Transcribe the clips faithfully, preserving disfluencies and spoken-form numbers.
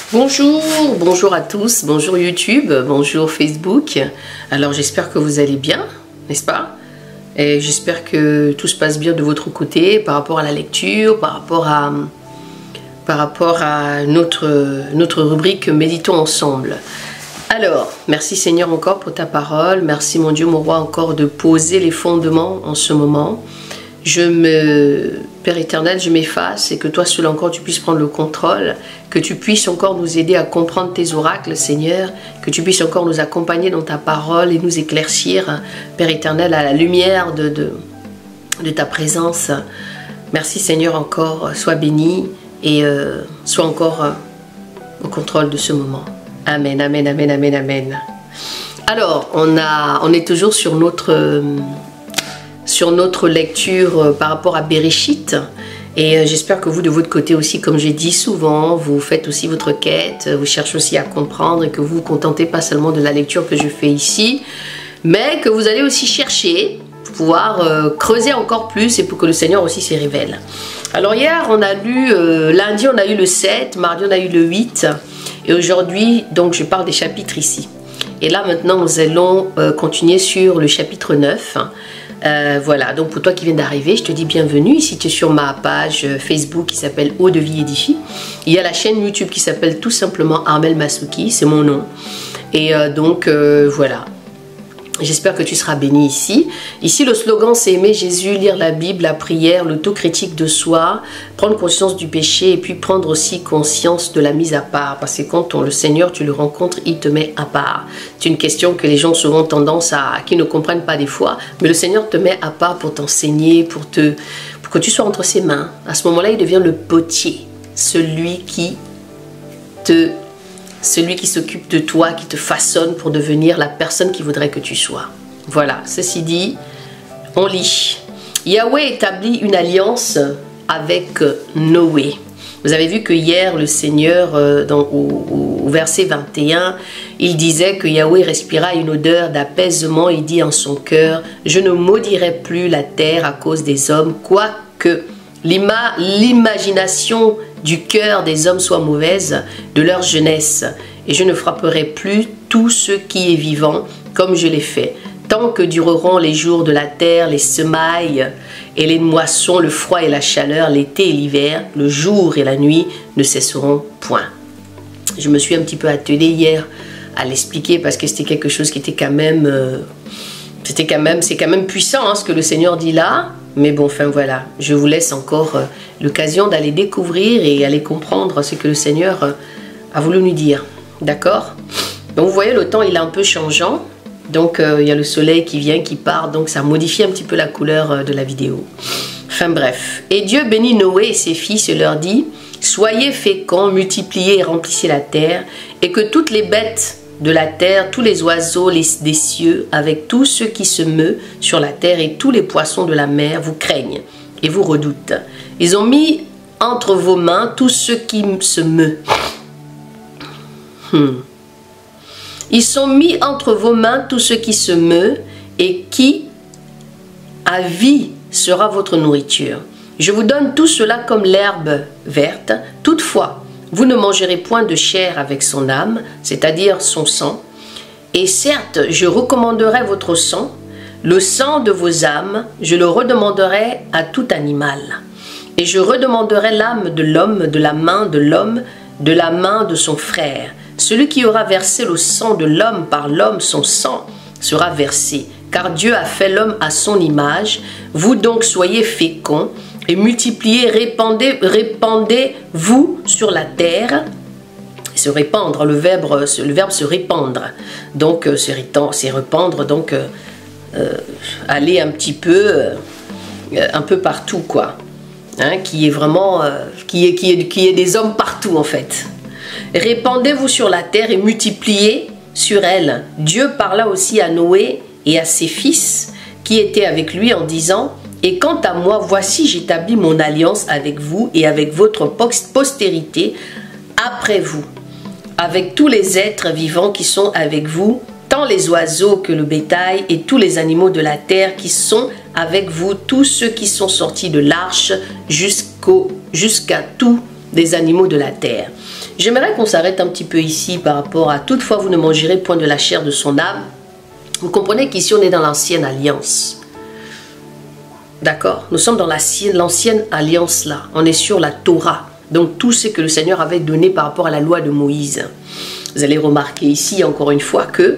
Bonjour, bonjour à tous, bonjour YouTube, bonjour Facebook. Alors j'espère que vous allez bien, n'est-ce pas? Et j'espère que tout se passe bien de votre côté par rapport à la lecture, par rapport à, par rapport à notre, notre rubrique Méditons ensemble. Alors, merci Seigneur encore pour ta parole, merci mon Dieu, mon roi encore de poser les fondements en ce moment. Je me, Père éternel, je m'efface et que toi seul encore tu puisses prendre le contrôle, que tu puisses encore nous aider à comprendre tes oracles, Seigneur, que tu puisses encore nous accompagner dans ta parole et nous éclaircir, Père éternel, à la lumière de, de, de ta présence. Merci Seigneur encore, sois béni et euh, sois encore euh, au contrôle de ce moment. Amen, amen, amen, amen, amen. Alors, on, a, on est toujours sur notre... Euh, sur notre lecture par rapport à Bereshit et j'espère que vous de votre côté aussi, comme j'ai dit souvent, vous faites aussi votre quête, vous cherchez aussi à comprendre et que vous vous contentez pas seulement de la lecture que je fais ici, mais que vous allez aussi chercher pour pouvoir euh, creuser encore plus et pour que le Seigneur aussi se révèle. Alors hier on a lu, euh, lundi on a eu le sept, mardi on a eu le huit et aujourd'hui donc je parle des chapitres ici. Et là maintenant nous allons euh, continuer sur le chapitre neuf. Euh, voilà, donc pour toi qui viens d'arriver, je te dis bienvenue. Ici tu es sur ma page Facebook qui s'appelle Eau de Vie Édifie. Il y a la chaîne YouTube qui s'appelle tout simplement Armel Masuki, c'est mon nom. Et euh, donc euh, voilà. J'espère que tu seras béni ici. Ici, le slogan, c'est aimer Jésus, lire la Bible, la prière, l'autocritique de soi, prendre conscience du péché et puis prendre aussi conscience de la mise à part. Parce que quand on, le Seigneur, tu le rencontres, il te met à part. C'est une question que les gens ont souvent tendance à, qui ne comprennent pas des fois. Mais le Seigneur te met à part pour t'enseigner, pour, te, pour que tu sois entre ses mains. À ce moment-là, il devient le potier, celui qui te... Celui qui s'occupe de toi, qui te façonne pour devenir la personne qu'il voudrait que tu sois. Voilà, ceci dit, on lit. Yahweh établit une alliance avec Noé. Vous avez vu que hier, le Seigneur, dans, au, au verset vingt et un, il disait que Yahweh respira une odeur d'apaisement et dit en son cœur, « Je ne maudirai plus la terre à cause des hommes, quoique l'ima, l'imagination du cœur des hommes soit mauvaise de leur jeunesse, et je ne frapperai plus tout ce qui est vivant comme je l'ai fait, tant que dureront les jours de la terre, les semailles et les moissons, le froid et la chaleur, l'été et l'hiver, le jour et la nuit ne cesseront point. » Je me suis un petit peu attelée hier à l'expliquer parce que c'était quelque chose qui était quand même, euh, c'était quand même, c'est quand même puissant hein, ce que le Seigneur dit là. Mais bon, enfin voilà, je vous laisse encore euh, l'occasion d'aller découvrir et aller comprendre ce que le Seigneur euh, a voulu nous dire. D'accord? Donc vous voyez, le temps il est un peu changeant. Donc euh, il y a le soleil qui vient, qui part. Donc ça modifie un petit peu la couleur euh, de la vidéo. Enfin bref. Et Dieu bénit Noé et ses fils et leur dit, « Soyez féconds, multipliez et remplissez la terre, et que toutes les bêtes de la terre, tous les oiseaux les, des cieux, avec tous ceux qui se meuvent sur la terre et tous les poissons de la mer vous craignent et vous redoutent. Ils ont mis entre vos mains tous ceux qui se meuvent. Hmm. Ils sont mis entre vos mains tous ceux qui se meuvent et qui à vie sera votre nourriture. Je vous donne tout cela comme l'herbe verte. Toutefois, vous ne mangerez point de chair avec son âme, c'est-à-dire son sang. Et certes, je recommanderai votre sang, le sang de vos âmes, je le redemanderai à tout animal. Et je redemanderai l'âme de l'homme, de la main de l'homme, de la main de son frère. Celui qui aura versé le sang de l'homme par l'homme, son sang sera versé. Car Dieu a fait l'homme à son image. Vous donc soyez féconds et multipliez, répandez, répandez-vous sur la terre. Se répandre, le verbe, le verbe se répandre. Donc, c'est répandre, donc euh, euh, aller un petit peu, euh, un peu partout, quoi. Hein, qui est vraiment, euh, qui est, qui est, qui est des hommes partout, en fait. Répandez-vous sur la terre et multipliez sur elle. Dieu parla aussi à Noé et à ses fils qui étaient avec lui en disant, « Et quant à moi, voici j'établis mon alliance avec vous et avec votre postérité après vous, avec tous les êtres vivants qui sont avec vous, tant les oiseaux que le bétail et tous les animaux de la terre qui sont avec vous, tous ceux qui sont sortis de l'arche jusqu'au, jusqu'à tous les animaux de la terre. J'aimerais qu'on s'arrête un petit peu ici par rapport à toutefois vous ne mangerez point de la chair de son âme. Vous comprenez qu'ici on est dans l'ancienne alliance. D'accord? Nous sommes dans l'ancienne alliance là. On est sur la Torah. Donc tout ce que le Seigneur avait donné par rapport à la loi de Moïse. Vous allez remarquer ici encore une fois que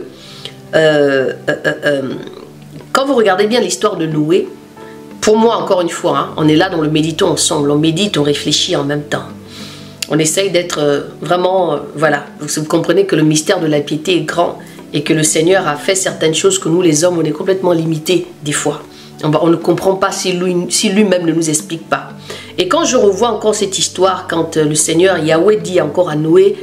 euh, euh, euh, quand vous regardez bien l'histoire de Noé, pour moi encore une fois, hein, on est là dans le méditons ensemble. On médite, on réfléchit en même temps. On essaye d'être euh, vraiment, euh, voilà, vous, vous comprenez que le mystère de la piété est grand et que le Seigneur a fait certaines choses que nous les hommes, on est complètement limités des fois. On, va, on ne comprend pas si lui-même si lui ne nous explique pas. Et quand je revois encore cette histoire, quand euh, le Seigneur Yahweh dit encore à Noé,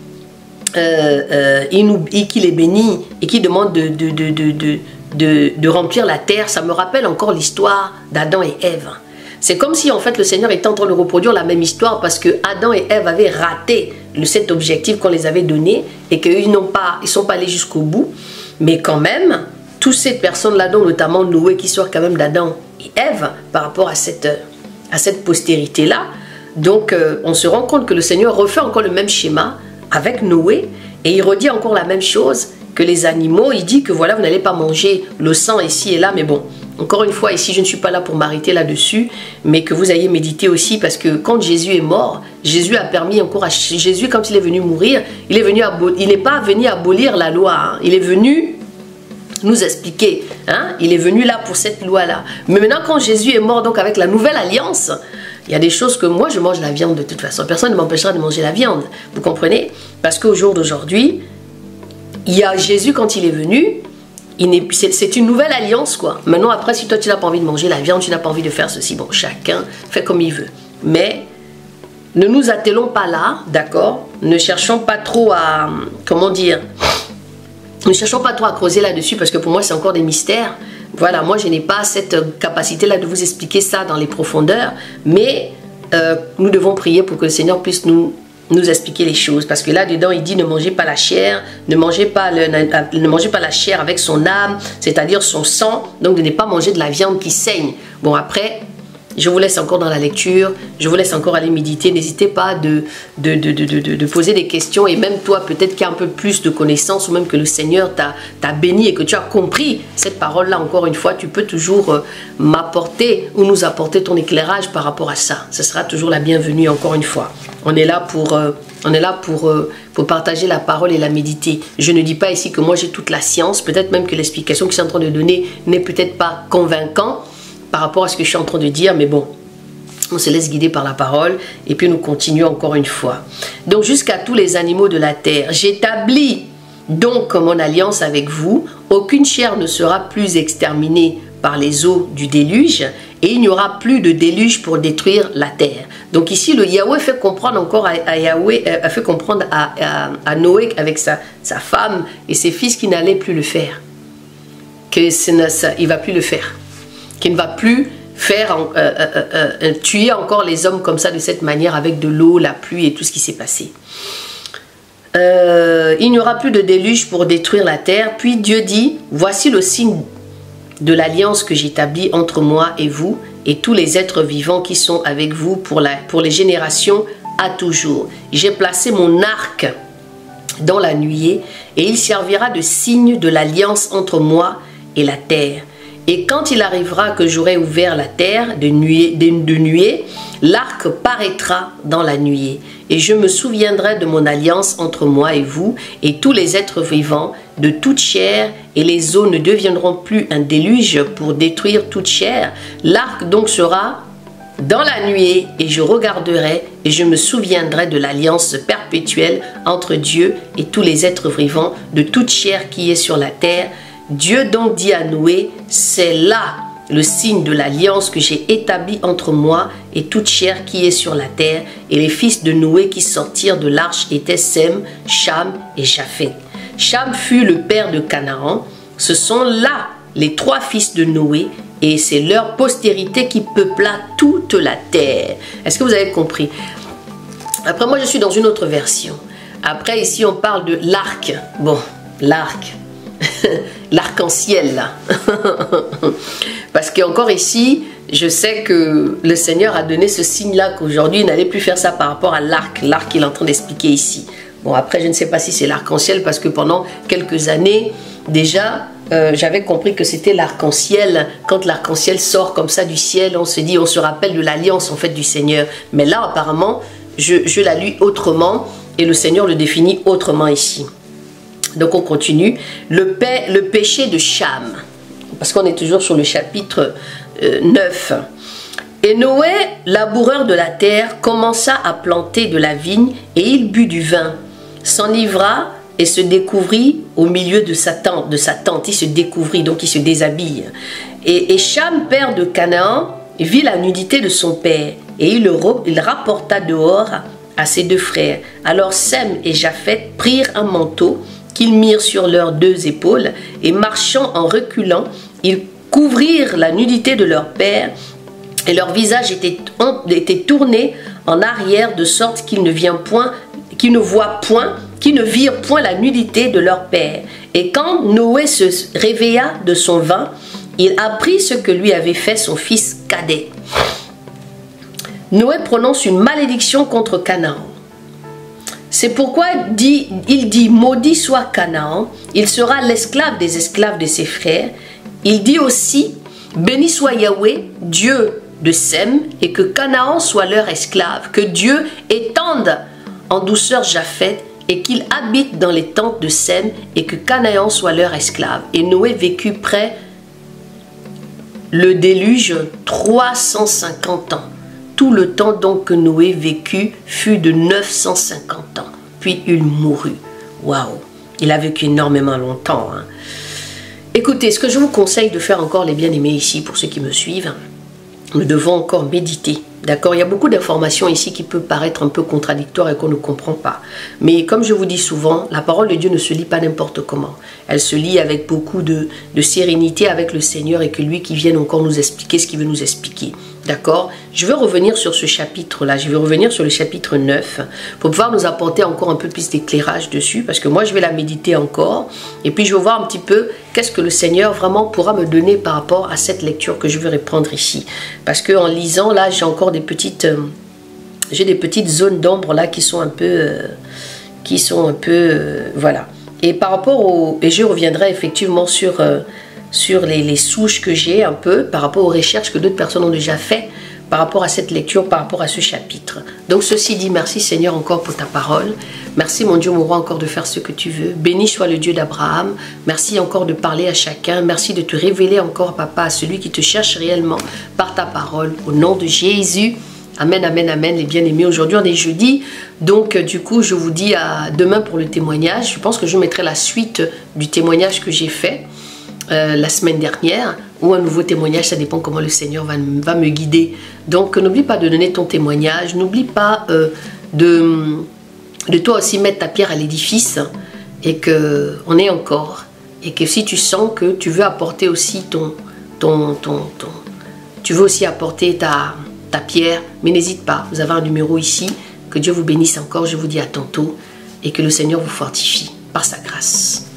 euh, euh, qu'il est béni et qu'il demande de, de, de, de, de, de, de remplir la terre, ça me rappelle encore l'histoire d'Adam et Ève. C'est comme si en fait le Seigneur était en train de reproduire la même histoire parce que Adam et Ève avaient raté le, cet objectif qu'on les avait donné et qu'ils n'ont pas, ils sont pas allés jusqu'au bout. Mais quand même, toutes ces personnes-là, dont notamment Noé qui sort quand même d'Adam et Ève par rapport à cette, à cette postérité-là, donc euh, on se rend compte que le Seigneur refait encore le même schéma avec Noé et il redit encore la même chose que les animaux. Il dit que voilà, vous n'allez pas manger le sang ici et là, mais bon. Encore une fois, ici, je ne suis pas là pour m'arrêter là-dessus, mais que vous ayez médité aussi, parce que quand Jésus est mort, Jésus a permis encore à Jésus, quand il est venu mourir, il est venu il n'est pas venu abolir la loi, hein. Il est venu nous expliquer, hein. Il est venu là pour cette loi-là. Mais maintenant, quand Jésus est mort, donc avec la nouvelle alliance, il y a des choses que moi, je mange la viande de toute façon. Personne ne m'empêchera de manger la viande, vous comprenez? Parce qu'au jour d'aujourd'hui, il y a Jésus quand il est venu. C'est une nouvelle alliance quoi. Maintenant après si toi tu n'as pas envie de manger la viande, tu n'as pas envie de faire ceci, bon chacun fait comme il veut. Mais ne nous attelons pas là, d'accord? Ne cherchons pas trop à, comment dire, ne cherchons pas trop à creuser là-dessus parce que pour moi c'est encore des mystères. Voilà, moi je n'ai pas cette capacité là de vous expliquer ça dans les profondeurs, mais euh, nous devons prier pour que le Seigneur puisse nous nous expliquer les choses, parce que là-dedans, il dit ne mangez pas la chair, ne mangez pas, le, ne, ne mangez pas la chair avec son âme, c'est-à-dire son sang, donc de ne pas manger de la viande qui saigne. Bon, après, je vous laisse encore dans la lecture, je vous laisse encore aller méditer, n'hésitez pas de, de, de, de, de, de poser des questions, et même toi, peut-être qu'il y a un peu plus de connaissances, ou même que le Seigneur t'a béni et que tu as compris cette parole-là, encore une fois, tu peux toujours euh, m'apporter ou nous apporter ton éclairage par rapport à ça. Ce sera toujours la bienvenue, encore une fois. On est là pour, euh, on est là pour, euh, pour partager la parole et la méditer. Je ne dis pas ici que moi j'ai toute la science, peut-être même que l'explication que je suis en train de donner n'est peut-être pas convaincante par rapport à ce que je suis en train de dire, mais bon, on se laisse guider par la parole et puis nous continuons encore une fois. Donc jusqu'à tous les animaux de la terre, j'établis donc mon alliance avec vous, aucune chair ne sera plus exterminée par les eaux du déluge et il n'y aura plus de déluge pour détruire la terre. Donc ici, le Yahweh fait comprendre encore à, à Yahweh, a fait comprendre à, à, à Noé avec sa, sa femme et ses fils qu'il n'allait plus le faire, que ça, il ne va plus le faire, qu'il ne va plus faire euh, euh, euh, euh, tuer encore les hommes comme ça de cette manière avec de l'eau, la pluie et tout ce qui s'est passé. Euh, il n'y aura plus de déluge pour détruire la terre. Puis Dieu dit, voici le signe de l'alliance que j'établis entre moi et vous et tous les êtres vivants qui sont avec vous pour, la, pour les générations à toujours. J'ai placé mon arc dans la nuée et il servira de signe de l'alliance entre moi et la terre. Et quand il arrivera que j'aurai ouvert la terre de nuée, de, de nuée, l'arc paraîtra dans la nuée. Et je me souviendrai de mon alliance entre moi et vous et tous les êtres vivants de toute chair, et les eaux ne deviendront plus un déluge pour détruire toute chair. L'arc donc sera dans la nuée et je regarderai et je me souviendrai de l'alliance perpétuelle entre Dieu et tous les êtres vivants de toute chair qui est sur la terre. Dieu donc dit à Noé, c'est là le signe de l'alliance que j'ai établi entre moi et toute chair qui est sur la terre. Et les fils de Noé qui sortirent de l'arche étaient Sem, Cham et Japhet. Cham fut le père de Canaan. Ce sont là les trois fils de Noé et c'est leur postérité qui peupla toute la terre. Est-ce que vous avez compris? Après, moi je suis dans une autre version. Après, ici on parle de l'arc. Bon, l'arc. L'arc-en-ciel là. Parce que encore ici, je sais que le Seigneur a donné ce signe-là qu'aujourd'hui, il n'allait plus faire ça par rapport à l'arc, l'arc qu'il est en train d'expliquer ici. Bon, après, je ne sais pas si c'est l'arc-en-ciel parce que pendant quelques années, déjà, euh, j'avais compris que c'était l'arc-en-ciel. Quand l'arc-en-ciel sort comme ça du ciel, on se dit, on se rappelle de l'alliance en fait du Seigneur. Mais là, apparemment, je, je la lis autrement et le Seigneur le définit autrement ici. Donc, on continue. Le, pé, le péché de Cham, parce qu'on est toujours sur le chapitre euh, neuf. Et Noé, laboureur de la terre, commença à planter de la vigne et il but du vin. S'enivra et se découvrit au milieu de sa tente. De sa tente. Il se découvrit, donc il se déshabille. Et, et Cham, père de Canaan, vit la nudité de son père. Et il le il rapporta dehors à ses deux frères. Alors Sem et Japheth prirent un manteau qu'ils mirent sur leurs deux épaules. Et marchant en reculant, ils couvrirent la nudité de leur père. Et leur visage était, était tourné en arrière de sorte qu'ils ne virent point, qu'ils ne voient point, qu'ils ne virent point la nudité de leur père. Et quand Noé se réveilla de son vin, il apprit ce que lui avait fait son fils cadet. Noé prononce une malédiction contre Canaan. C'est pourquoi dit, il dit, maudit soit Canaan, il sera l'esclave des esclaves de ses frères. Il dit aussi, béni soit Yahweh, Dieu de Sem, et que Canaan soit leur esclave, que Dieu étende en douceur Japheth, et qu'il habite dans les tentes de Sem, et que Canaan soit leur esclave. Et Noé vécut près le déluge trois cent cinquante ans. Tout le temps donc que Noé vécut fut de neuf cent cinquante ans. Puis il mourut. Waouh! Il a vécu énormément longtemps. Hein. Écoutez, ce que je vous conseille de faire encore, les bien-aimés ici, pour ceux qui me suivent, nous devons encore méditer. D'accord? Il y a beaucoup d'informations ici qui peuvent paraître un peu contradictoires et qu'on ne comprend pas. Mais comme je vous dis souvent, la parole de Dieu ne se lit pas n'importe comment. Elle se lit avec beaucoup de, de sérénité avec le Seigneur et que lui qui vienne encore nous expliquer ce qu'il veut nous expliquer. D'accord? Je vais revenir sur ce chapitre-là. Je vais revenir sur le chapitre neuf pour pouvoir nous apporter encore un peu plus d'éclairage dessus parce que moi, je vais la méditer encore et puis je vais voir un petit peu qu'est-ce que le Seigneur vraiment pourra me donner par rapport à cette lecture que je vais reprendre ici. Parce qu'en lisant, là, j'ai encore des petites... Euh, j'ai des petites zones d'ombre là qui sont un peu... Euh, qui sont un peu... Euh, voilà. Et par rapport au... Et je reviendrai effectivement sur... Euh, sur les, les souches que j'ai un peu par rapport aux recherches que d'autres personnes ont déjà fait par rapport à cette lecture, par rapport à ce chapitre. Donc ceci dit, merci Seigneur encore pour ta parole. Merci mon Dieu, mon roi, encore de faire ce que tu veux. Béni soit le Dieu d'Abraham. Merci encore de parler à chacun. Merci de te révéler encore, papa, à celui qui te cherche réellement par ta parole. Au nom de Jésus. Amen, amen, amen, les bien-aimés. Aujourd'hui, on est jeudi. Donc, du coup, je vous dis à demain pour le témoignage. Je pense que je mettrai la suite du témoignage que j'ai fait Euh, la semaine dernière ou un nouveau témoignage, ça dépend comment le Seigneur va, va me guider. Donc n'oublie pas de donner ton témoignage, n'oublie pas euh, de, de toi aussi mettre ta pierre à l'édifice et que on est encore et que si tu sens que tu veux apporter aussi ton, ton, ton, ton tu veux aussi apporter ta, ta pierre, mais n'hésite pas, vous avez un numéro ici. Que Dieu vous bénisse encore, je vous dis à tantôt et que le Seigneur vous fortifie par sa grâce.